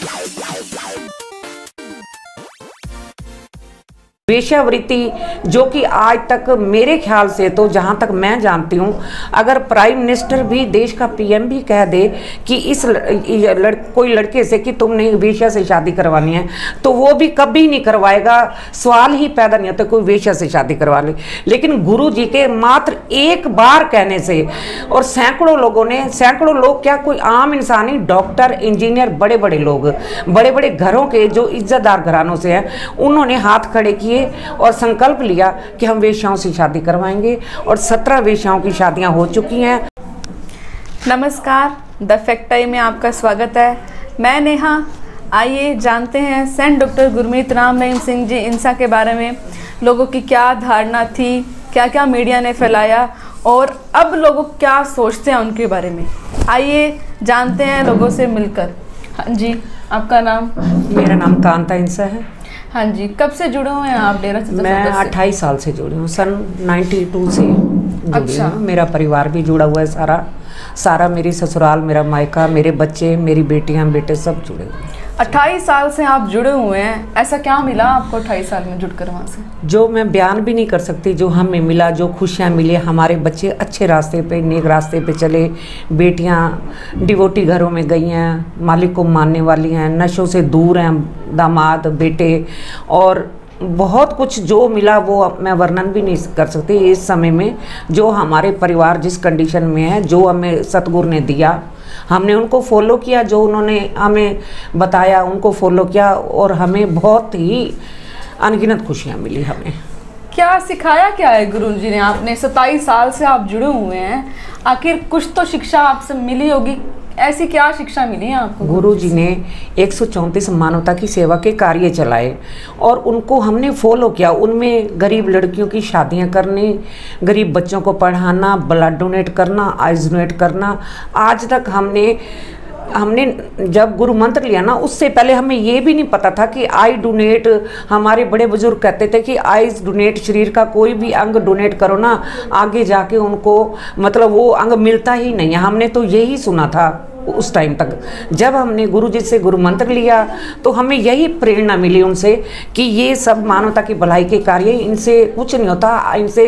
वेश्यावृत्ति जो कि आज तक मेरे ख्याल से, तो जहां तक मैं जानती हूं, अगर प्राइम मिनिस्टर भी, देश का पीएम भी कह दे कि इस कोई लड़के से कि तुमने वेश्या से शादी करवानी है, तो वो भी कभी नहीं करवाएगा। सवाल ही पैदा नहीं होता कोई वेश्या से शादी करवा ले। लेकिन गुरु जी के मात्र एक बार कहने से, और सैकड़ों लोगों ने, सैकड़ों लोग क्या, कोई आम इंसान ही, डॉक्टर, इंजीनियर, बड़े बड़े लोग, बड़े बड़े घरों के जो इज्जतदार घरानों से हैं, उन्होंने हाथ खड़े किए और संकल्प लिया कि हम वेश्याओं से शादी करवाएंगे। और 17 वेश्याओं की शादियां हो चुकी हैं। नमस्कार, द फैक्ट टाइम में आपका स्वागत है। मैं नेहा। आइए जानते हैं सेंट डॉक्टर गुरमीत राम रहीम सिंह जी इंसा के बारे में। लोगों की क्या धारणा थी, क्या क्या मीडिया ने फैलाया और अब लोग क्या सोचते हैं उनके बारे में। आइए जानते हैं लोगों से मिलकर। हाँ जी, आपका नाम? मेरा नाम कांता इंसा है। हाँ जी, कब से जुड़े हुए हैं आप डेरा सच्चा? मैं 28 साल से जुड़ी हूँ, सन 92 से जुड़ी अच्छा। हूँ। मेरा परिवार भी जुड़ा हुआ है, सारा मेरी ससुराल, मेरा मायका, मेरे बच्चे, मेरी बेटियाँ, बेटे सब जुड़े हुए हैं। 28 साल से आप जुड़े हुए हैं, ऐसा क्या मिला आपको 28 साल में जुड़कर वहाँ से? जो मैं बयान भी नहीं कर सकती, जो हमें मिला, जो खुशियाँ मिली। हमारे बच्चे अच्छे रास्ते पे, नेक रास्ते पे चले, बेटियाँ डिवोटी घरों में गई हैं, मालिक को मानने वाली हैं, नशों से दूर हैं दामाद, बेटे, और बहुत कुछ जो मिला वो मैं वर्णन भी नहीं कर सकती इस समय में। जो हमारे परिवार जिस कंडीशन में है, जो हमें सतगुरु ने दिया, हमने उनको फॉलो किया, जो उन्होंने हमें बताया उनको फॉलो किया, और हमें बहुत ही अनगिनत खुशियाँ मिली। हमें क्या सिखाया क्या है गुरु जी ने? आपने 27 साल से आप जुड़े हुए हैं, आखिर कुछ तो शिक्षा आपसे मिली होगी। ऐसी क्या शिक्षा मिली है आपको? गुरु जी ने 134 मानवता की सेवा के कार्य चलाए और उनको हमने फॉलो किया। उनमें गरीब लड़कियों की शादियां करनी, गरीब बच्चों को पढ़ाना, ब्लड डोनेट करना, आइज डोनेट करना। आज तक हमने जब गुरु मंत्र लिया ना, उससे पहले हमें ये भी नहीं पता था कि आई डोनेट, हमारे बड़े बुजुर्ग कहते थे कि आइज डोनेट, शरीर का कोई भी अंग डोनेट करो ना, आगे जाके उनको मतलब वो अंग मिलता ही नहीं है। हमने तो यही सुना था उस टाइम तक। जब हमने गुरु जी से गुरु मंत्र लिया तो हमें यही प्रेरणा मिली उनसे कि ये सब मानवता की भलाई के कार्य, इनसे कुछ नहीं होता। इनसे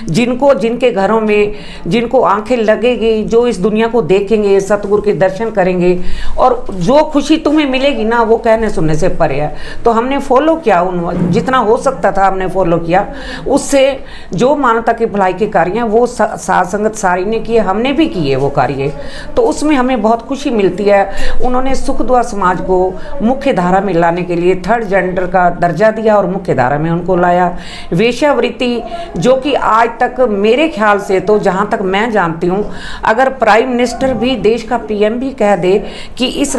जिनके घरों में जिनको आंखें लगेगी, जो इस दुनिया को देखेंगे, सतगुरु के दर्शन करेंगे, और जो खुशी तुम्हें मिलेगी ना, वो कहने सुनने से परे है। तो हमने फॉलो किया, जितना हो सकता था हमने फॉलो किया। उससे जो मानवता की भलाई के कार्य हैं वो साध संगत सारी ने किए, हमने भी किए वो कार्य। तो उसमें हमें बहुत खुशी मिलती है। उन्होंने सुख दुआ समाज को मुख्य धारा में लाने के लिए 3rd जेंडर का दर्जा दिया और मुख्य धारा में उनको लाया। वेश्यावृत्ति जो कि आज तक मेरे ख्याल से, तो जहां तक मैं जानती हूं, अगर प्राइम मिनिस्टर भी, देश का पीएम भी कह दे कि इस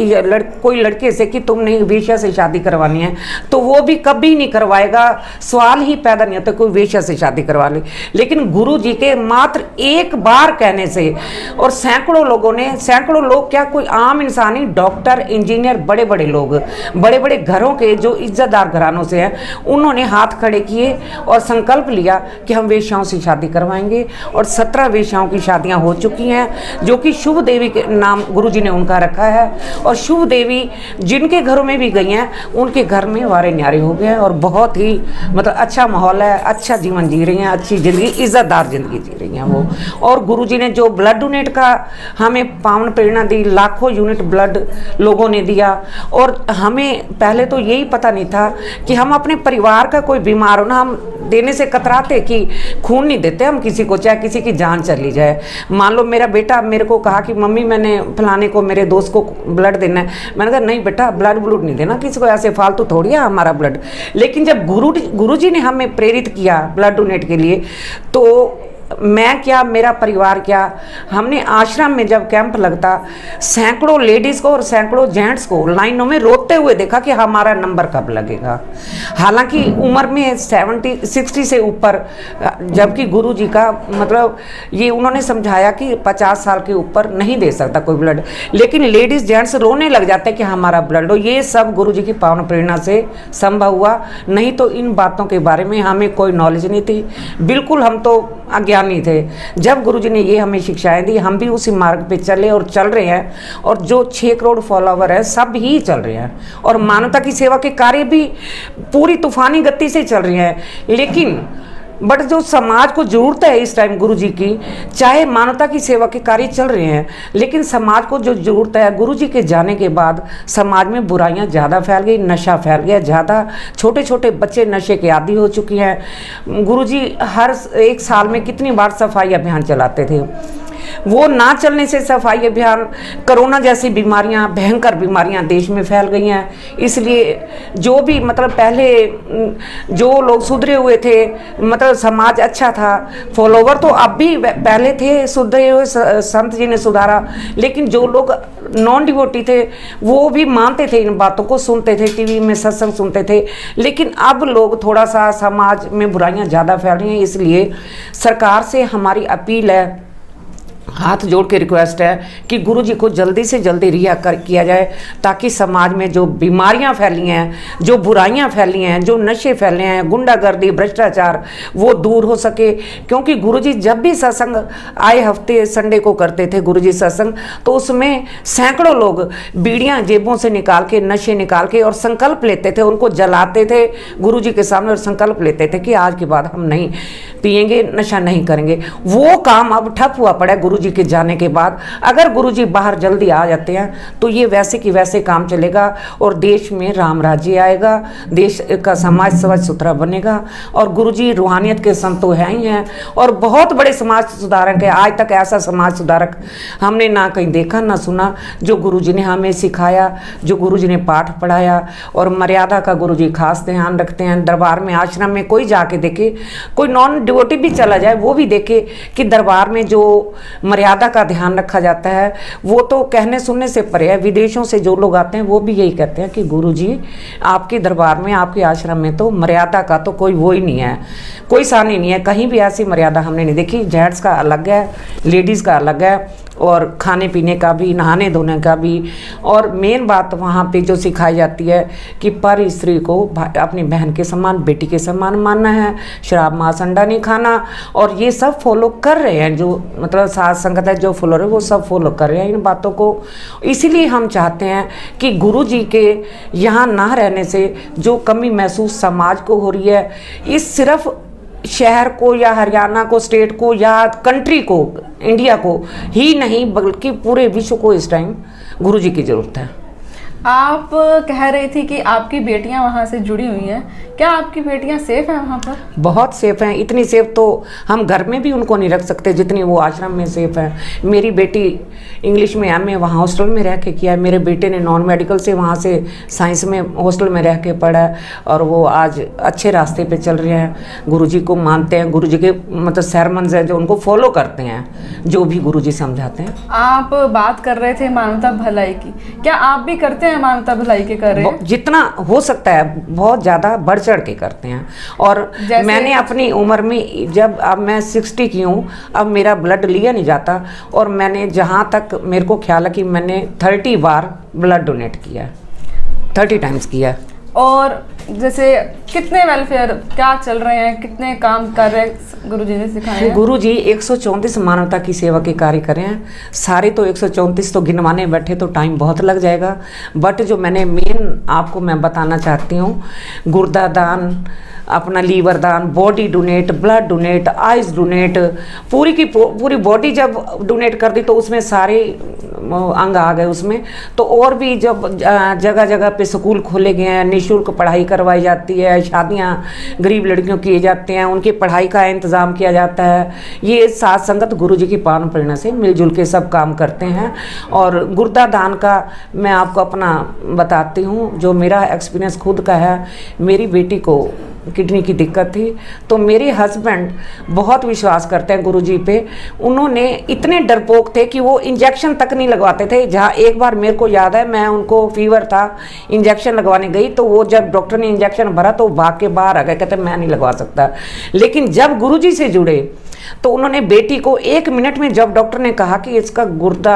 कोई लड़के से कि तुमने वेश्या से शादी करवानी है, तो वो भी कभी नहीं करवाएगा। सवाल ही पैदा नहीं होता कोई वेश्या से शादी करवा ले। लेकिन गुरु जी के मात्र एक बार कहने से, और सैकड़ों लोगों ने, सैकड़ों लोग क्या, कोई आम इंसान ही, डॉक्टर, इंजीनियर, बड़े बड़े लोग, बड़े बड़े घरों के जो इज्जतदार घरानों से हैं, उन्होंने हाथ खड़े किए और संकल्प लिया कि हम वेश्याओं से शादी करवाएंगे। और 17 वेश्याओं की शादियां हो चुकी हैं, जो कि शुभ देवी के नाम गुरु जी ने उनका रखा है। और शुभ देवी जिनके घरों में भी गई हैं, उनके घर में वारे न्यारे हो गए हैं और बहुत ही मतलब अच्छा माहौल है, अच्छा जीवन जी रही हैं, अच्छी जिंदगी, इज्जतदार जिंदगी जी रही हैं वो। और गुरु जी ने जो ब्लड डोनेट का हमें पावन प्रेरणा दी, लाखों यूनिट ब्लड लोगों ने दिया। और हमें पहले तो यही पता नहीं था कि हम अपने परिवार का कोई बीमार हो ना, हम देने से कतराते कि खून नहीं देते हम किसी को, चाहे किसी की जान चली जाए। मान लो मेरा बेटा मेरे को कहा कि मम्मी मैंने फलाने को, मेरे दोस्त को ब्लड देना है, मैंने कहा नहीं बेटा, ब्लड नहीं देना किसी को, ऐसे फालतू थोड़ी है हमारा ब्लड। लेकिन जब गुरु जी ने हमें प्रेरित किया ब्लड डोनेट के लिए, तो मैं क्या, मेरा परिवार क्या, हमने आश्रम में जब कैंप लगता, सैकड़ों लेडीज़ को और सैकड़ों जेंट्स को लाइनों में रोते हुए देखा कि हमारा नंबर कब लगेगा। हालांकि उम्र में 60 से ऊपर, जबकि गुरु जी का मतलब ये उन्होंने समझाया कि 50 साल के ऊपर नहीं दे सकता कोई ब्लड, लेकिन लेडीज़ जेंट्स रोने लग जाते कि हमारा ब्लड हो। ये सब गुरु जी की पावन प्रेरणा से संभव हुआ, नहीं तो इन बातों के बारे में हमें कोई नॉलेज नहीं थी। बिल्कुल हम तो अज्ञात ज्ञानी थे। जब गुरुजी ने ये हमें शिक्षाएं दी, हम भी उसी मार्ग पे चले और चल रहे हैं। और जो 6 करोड़ फॉलोवर है सब ही चल रहे हैं और मानवता की सेवा के कार्य भी पूरी तूफानी गति से चल रहे हैं। लेकिन बट जो समाज को जरूरत है इस टाइम गुरुजी की, चाहे मानवता की सेवा के कार्य चल रहे हैं, लेकिन समाज को जो जरूरत है, गुरुजी के जाने के बाद समाज में बुराइयां ज़्यादा फैल गई, नशा फैल गया ज़्यादा, छोटे छोटे बच्चे नशे के आदी हो चुकी हैं। गुरुजी हर 1 साल में कितनी बार सफाई अभियान चलाते थे। वो ना चलने से सफाई अभियान, कोरोना जैसी बीमारियां, भयंकर बीमारियां देश में फैल गई हैं। इसलिए जो भी मतलब पहले जो लोग सुधरे हुए थे, मतलब समाज अच्छा था, फॉलोवर तो अब भी पहले थे, सुधरे हुए संत जी ने सुधारा। लेकिन जो लोग नॉन डिवोटी थे वो भी मानते थे, इन बातों को सुनते थे, टीवी में सत्संग सुनते थे। लेकिन अब लोग थोड़ा सा समाज में बुराइयां ज़्यादा फैल रही हैं। इसलिए सरकार से हमारी अपील है, हाथ जोड़ के रिक्वेस्ट है कि गुरुजी को जल्दी से जल्दी रिहा किया जाए, ताकि समाज में जो बीमारियां फैली हैं, जो बुराइयां फैली हैं, जो नशे फैले हैं, गुंडागर्दी, भ्रष्टाचार, वो दूर हो सके। क्योंकि गुरुजी जब भी सत्संग आए हफ्ते संडे को करते थे गुरुजी सत्संग, तो उसमें सैकड़ों लोग बीड़ियां जेबों से निकाल के, नशे निकाल के और संकल्प लेते थे, उनको जलाते थे गुरुजी के सामने और संकल्प लेते थे कि आज के बाद हम नहीं पिएंगे, नशा नहीं करेंगे। वो काम अब ठप हुआ पड़ा है गुरुजी के जाने के बाद। अगर गुरुजी बाहर जल्दी आ जाते हैं तो ये वैसे की वैसे काम चलेगा और देश में राम राज्य आएगा, देश का समाज स्वच्छ सुथरा बनेगा। और गुरुजी रूहानियत के संत तो हैं ही हैं और बहुत बड़े समाज सुधारक है। आज तक ऐसा समाज सुधारक हमने ना कहीं देखा ना सुना जो गुरुजी ने हमें सिखाया, जो गुरुजी ने पाठ पढ़ाया। और मर्यादा का गुरुजी खास ध्यान रखते हैं। दरबार में, आश्रम में कोई जाके देखे, कोई नॉन डिवोटी भी चला जाए वो भी देखे कि दरबार में जो मर्यादा का ध्यान रखा जाता है, वो तो कहने सुनने से परे है। विदेशों से जो लोग आते हैं वो भी यही कहते हैं कि गुरुजी आपके दरबार में, आपके आश्रम में तो मर्यादा का तो कोई वो ही नहीं है, कोई सानी नहीं है। कहीं भी ऐसी मर्यादा हमने नहीं देखी। जेंट्स का अलग है, लेडीज़ का अलग है, और खाने पीने का भी, नहाने धोने का भी। और मेन बात वहाँ पे जो सिखाई जाती है कि पर स्त्री को अपनी बहन के समान, बेटी के समान मानना है, शराब मांस अंडा नहीं खाना। और ये सब फॉलो कर रहे हैं, जो मतलब साध संगत है, जो फॉलोअर है वो सब फॉलो कर रहे हैं इन बातों को। इसीलिए हम चाहते हैं कि गुरुजी के यहाँ ना रहने से जो कमी महसूस समाज को हो रही है, इस सिर्फ शहर को या हरियाणा को, स्टेट को या कंट्री को, इंडिया को ही नहीं बल्कि पूरे विश्व को इस टाइम गुरुजी की जरूरत है। आप कह रही थी कि आपकी बेटियां वहाँ से जुड़ी हुई हैं, क्या आपकी बेटियां सेफ हैं वहाँ पर? बहुत सेफ हैं। इतनी सेफ तो हम घर में भी उनको नहीं रख सकते जितनी वो आश्रम में सेफ हैं। मेरी बेटी इंग्लिश में एमए वहाँ हॉस्टल में रह के किया है। मेरे बेटे ने नॉन मेडिकल से वहाँ से साइंस में हॉस्टल में रह के पढ़ा है और वो आज अच्छे रास्ते पे चल रहे हैं। गुरुजी को मानते हैं, गुरुजी के मतलब सरमन्स हैं जो उनको फॉलो करते हैं, जो भी गुरुजी समझाते हैं। आप बात कर रहे थे मानवता भलाई की, क्या आप भी करते हैं मानवता भलाई के कार्य? जितना हो सकता है बहुत ज़्यादा बढ़ चढ़ के करते हैं। और मैंने अपनी उम्र में, जब अब मैं 60 की हूँ, अब मेरा ब्लड लिया नहीं जाता और मैंने जहाँ तक मेरे को ख्याल है कि मैंने 30 बार ब्लड डोनेट किया है, 30 टाइम्स किया है। और जैसे कितने वेलफेयर क्या चल रहे हैं, कितने काम कर रहे हैं गुरुजी ने सिखाए हैं? गुरुजी 134 मानवता की सेवा के कार्य कर रहे हैं। सारे तो 134 तो गिनवाने बैठे तो टाइम बहुत लग जाएगा, बट जो मैंने मेन आपको मैं बताना चाहती हूँ, गुर्दा दान, अपना लीवर दान, body donate, blood donate, eyes donate, पूरी की पूरी बॉडी जब डोनेट कर दी तो उसमें सारे अंग आ गए उसमें। तो और भी जब जगह जगह पे स्कूल खोले गए हैं, निःशुल्क पढ़ाई करवाई जाती है, शादियां गरीब लड़कियों किए जाते हैं, उनकी पढ़ाई का इंतज़ाम किया जाता है। ये साथ संगत गुरुजी की पावन प्रेरणा से मिलजुल के सब काम करते हैं। और गुर्दा दान का मैं आपको अपना बताती हूँ, जो मेरा एक्सपीरियंस खुद का है। मेरी बेटी को किडनी की दिक्कत थी तो मेरे हस्बैंड बहुत विश्वास करते हैं गुरुजी पे। उन्होंने इतने डरपोक थे कि वो इंजेक्शन तक नहीं लगवाते थे। जहाँ एक बार मेरे को याद है, मैं उनको फीवर था, इंजेक्शन लगवाने गई तो वो जब डॉक्टर ने इंजेक्शन भरा तो भाग के बाहर आ गए, कहते मैं नहीं लगवा सकता। लेकिन जब गुरुजी से जुड़े तो उन्होंने बेटी को 1 मिनट में, जब डॉक्टर ने कहा कि इसका गुर्दा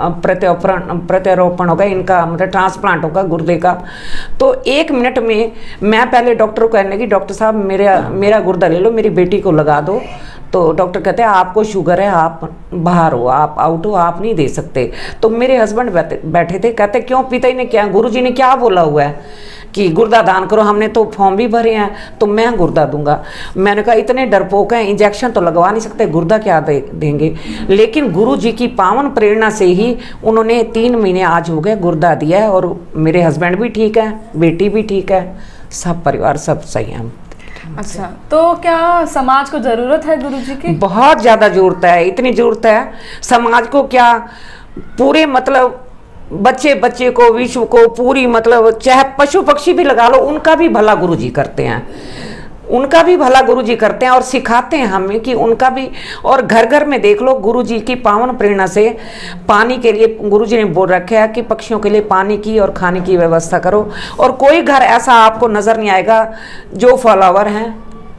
प्रत्यारोपण होगा, इनका मतलब ट्रांसप्लांट होगा गुर्दे का, तो 1 मिनट में मैं पहले डॉक्टर को कहने लगी, डॉक्टर साहब मेरा गुर्दा ले लो, मेरी बेटी को लगा दो। तो डॉक्टर कहते हैं आपको शुगर है, आप बाहर हो, आप आउट हो, आप नहीं दे सकते। तो मेरे हस्बैंड बैठे थे, कहते क्यों पिताजी ने क्या, गुरुजी ने क्या बोला हुआ है कि गुर्दा दान करो, हमने तो फॉर्म भी भरे हैं तो मैं गुर्दा दूंगा। मैंने कहा इतने डरपोक हैं, इंजेक्शन तो लगवा नहीं सकते, गुर्दा क्या देंगे। लेकिन गुरुजी की पावन प्रेरणा से ही उन्होंने 3 महीने आज हो गए गुर्दा दिया है, और मेरे हस्बैंड भी ठीक है, बेटी भी ठीक है, सब परिवार सब सही है। अच्छा, तो क्या समाज को जरूरत है गुरुजी की? बहुत ज़्यादा जरूरत है, इतनी जरूरत है समाज को, क्या पूरे मतलब बच्चे बच्चे को, विश्व को, पूरी मतलब चाहे पशु पक्षी भी लगा लो, उनका भी भला गुरुजी करते हैं, उनका भी भला गुरुजी करते हैं और सिखाते हैं हमें कि उनका भी। और घर घर में देख लो, गुरुजी की पावन प्रेरणा से पानी के लिए गुरुजी ने बोल रखा है कि पक्षियों के लिए पानी की और खाने की व्यवस्था करो। और कोई घर ऐसा आपको नज़र नहीं आएगा जो फॉलोवर हैं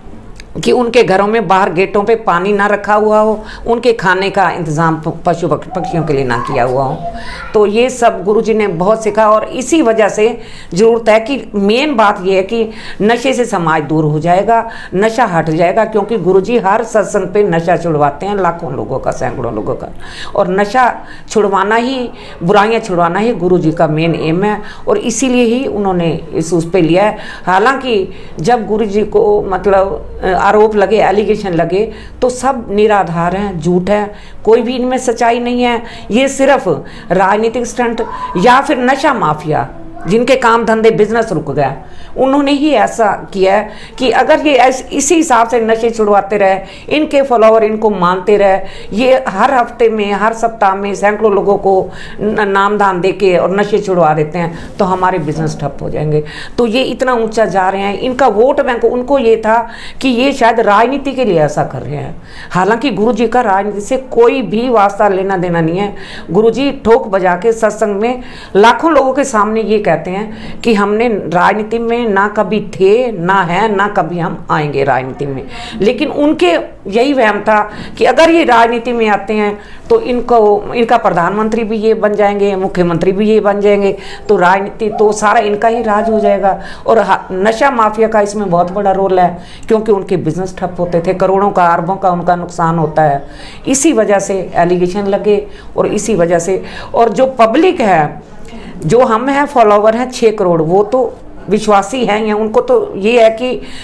कि उनके घरों में बाहर गेटों पे पानी ना रखा हुआ हो, उनके खाने का इंतज़ाम पशु पक्षियों के लिए ना किया हुआ हो। तो ये सब गुरुजी ने बहुत सिखा, और इसी वजह से ज़रूरत है कि मेन बात ये है कि नशे से समाज दूर हो जाएगा, नशा हट जाएगा, क्योंकि गुरुजी हर सत्संग पे नशा छुड़वाते हैं, लाखों लोगों का, सैकड़ों लोगों का। और नशा छुड़वाना ही, बुराइयाँ छुड़वाना ही गुरुजी का मेन एम है, और इसीलिए ही उन्होंने इस उस पर लिया है। हालाँकि जब गुरुजी को मतलब आरोप लगे, एलिगेशन लगे, तो सब निराधार हैं, झूठ है, कोई भी इनमें सच्चाई नहीं है। ये सिर्फ राजनीतिक स्टंट या फिर नशा माफिया जिनके काम धंधे बिजनेस रुक गया, उन्होंने ही ऐसा किया है कि अगर ये इसी हिसाब से नशे छुड़वाते रहे, इनके फॉलोवर इनको मानते रहे, ये हर हफ्ते में, हर सप्ताह में सैकड़ों लोगों को नाम दान दे के और नशे छुड़वा देते हैं, तो हमारे बिजनेस ठप हो जाएंगे। तो ये इतना ऊंचा जा रहे हैं, इनका वोट बैंक उनको ये था कि ये शायद राजनीति के लिए ऐसा कर रहे हैं। हालांकि गुरुजी का राजनीति से कोई भी वास्ता लेना देना नहीं है। गुरुजी ठोक बजा के सत्संग में लाखों लोगों के सामने ये कहते हैं कि हमने राजनीति में ना कभी थे, ना है, ना कभी हम आएंगे राजनीति में। लेकिन उनके यही वहम था कि अगर ये राजनीति में आते हैं तो इनका प्रधानमंत्री भी ये बन जाएंगे, मुख्यमंत्री भी ये बन जाएंगे, तो राजनीति तो सारा इनका ही राज हो जाएगा। और नशा माफिया का इसमें बहुत बड़ा रोल है, क्योंकि उनके बिजनेस ठप होते थे, करोड़ों का, अरबों का उनका नुकसान होता है। इसी वजह से एलिगेशन लगे, और इसी वजह से, और जो पब्लिक है, जो हम हैं फॉलोवर हैं 6 करोड़, वो तो विश्वासी हैं, या उनको तो ये है कि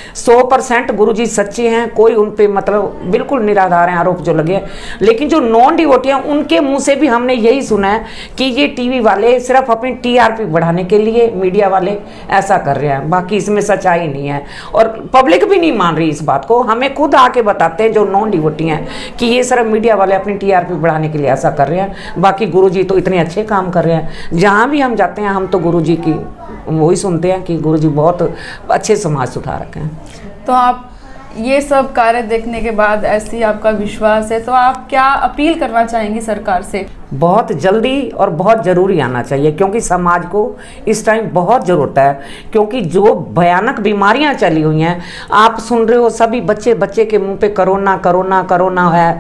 100% गुरुजी सच्चे हैं, कोई उन पे मतलब बिल्कुल निराधार हैं आरोप जो लगे। लेकिन जो नॉन डिवोटी हैं, उनके मुंह से भी हमने यही सुना है कि ये टीवी वाले सिर्फ अपनी टीआरपी बढ़ाने के लिए, मीडिया वाले ऐसा कर रहे हैं, बाकी इसमें सच्चाई नहीं है। और पब्लिक भी नहीं मान रही इस बात को, हमें खुद आके बताते हैं जो नॉन डिवोटी हैं कि ये सिर्फ मीडिया वाले अपनी टीआरपी बढ़ाने के लिए ऐसा कर रहे हैं, बाकी गुरुजी तो इतने अच्छे काम कर रहे हैं। जहाँ भी हम जाते हैं, हम तो गुरुजी की वही सुनते हैं कि गुरुजी बहुत अच्छे समाज सुधारक हैं। तो आप ये सब कार्य देखने के बाद, ऐसी आपका विश्वास है, तो आप क्या अपील करना चाहेंगी सरकार से? बहुत जल्दी और बहुत ज़रूरी आना चाहिए, क्योंकि समाज को इस टाइम बहुत ज़रूरत है। क्योंकि जो भयानक बीमारियां चली हुई हैं, आप सुन रहे हो, सभी बच्चे के मुंह पे कोरोना कोरोना कोरोना है।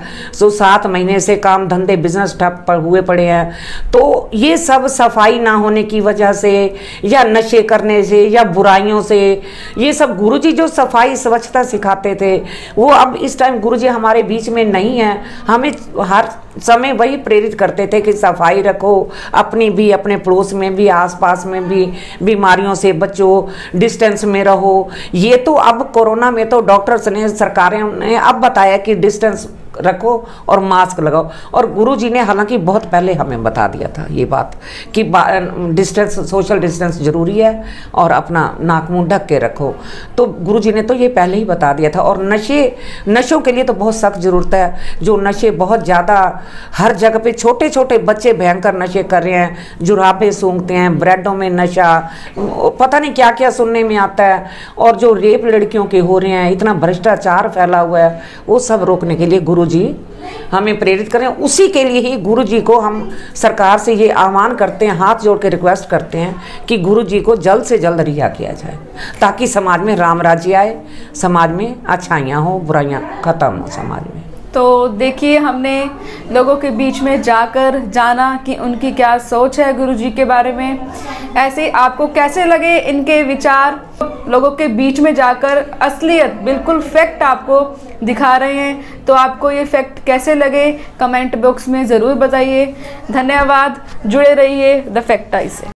7 महीने से काम धंधे बिजनेस ठप हुए पड़े हैं। तो ये सब सफाई ना होने की वजह से, या नशे करने से, या बुराइयों से, ये सब गुरुजी जो सफाई स्वच्छता सिखाते थे, वो अब इस टाइम गुरुजी हमारे बीच में नहीं है। हमें हर समय वही प्रेरित करते थे कि सफाई रखो, अपनी भी, अपने पड़ोस में भी, आसपास में भी, बीमारियों से बचो, डिस्टेंस में रहो। ये तो अब कोरोना में तो डॉक्टर्स ने, सरकारें ने अब बताया कि डिस्टेंस रखो और मास्क लगाओ। और गुरुजी ने हालांकि बहुत पहले हमें बता दिया था ये बात कि डिस्टेंस, सोशल डिस्टेंस जरूरी है, और अपना नाक मुंह ढक के रखो। तो गुरुजी ने तो ये पहले ही बता दिया था। और नशों के लिए तो बहुत सख्त ज़रूरत है। जो नशे बहुत ज़्यादा हर जगह पे, छोटे छोटे बच्चे भयंकर नशे कर रहे हैं, जुराबे सूंघते हैं, ब्रेडों में नशा, पता नहीं क्या क्या सुनने में आता है। और जो रेप लड़कियों के हो रहे हैं, इतना भ्रष्टाचार फैला हुआ है, वो सब रोकने के लिए गुरुजी हमें प्रेरित करें। उसी के लिए ही गुरुजी को हम सरकार से ये आह्वान करते हैं, हाथ जोड़ के रिक्वेस्ट करते हैं कि गुरुजी को जल्द से जल्द रिहा किया जाए, ताकि समाज में राम राज्य आए, समाज में अच्छाइयाँ हो, बुराइयाँ खत्म हो समाज में। तो देखिए, हमने लोगों के बीच में जाकर जाना कि उनकी क्या सोच है गुरुजी के बारे में। ऐसे आपको कैसे लगे इनके विचार? लोगों के बीच में जाकर असलियत बिल्कुल फैक्ट आपको दिखा रहे हैं। तो आपको ये फैक्ट कैसे लगे कमेंट बॉक्स में ज़रूर बताइए। धन्यवाद, जुड़े रहिए द फैक्ट आई से।